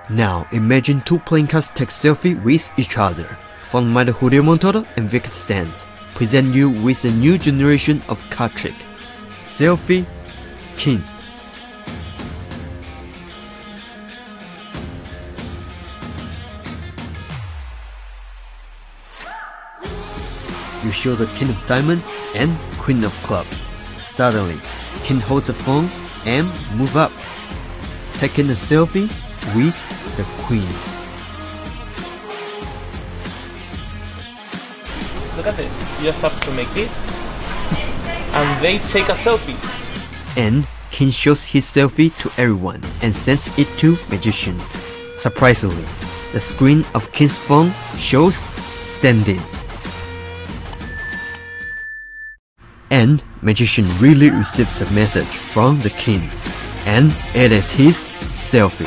Now imagine two playing cards take selfie with each other. Fun by the Julio Montoro and Wicked Stance present you with a new generation of card trick. Selfie King. You show the King of Diamonds and Queen of Clubs. Suddenly, King holds the phone and move up, taking a selfie with the Queen. Look at this. You just have to make this, and they take a selfie. And King shows his selfie to everyone and sends it to Magician. Surprisingly, the screen of King's phone shows standing. And Magician really receives the message from the King, and it is his selfie.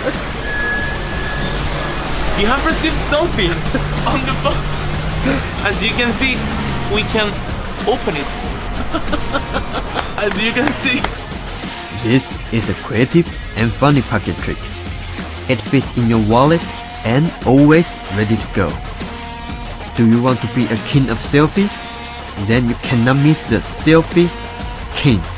You have received selfie on the phone. As you can see, we can open it. As you can see. This is a creative and funny pocket trick. It fits in your wallet and always ready to go. Do you want to be a king of selfie? Then you cannot miss the Selfie King.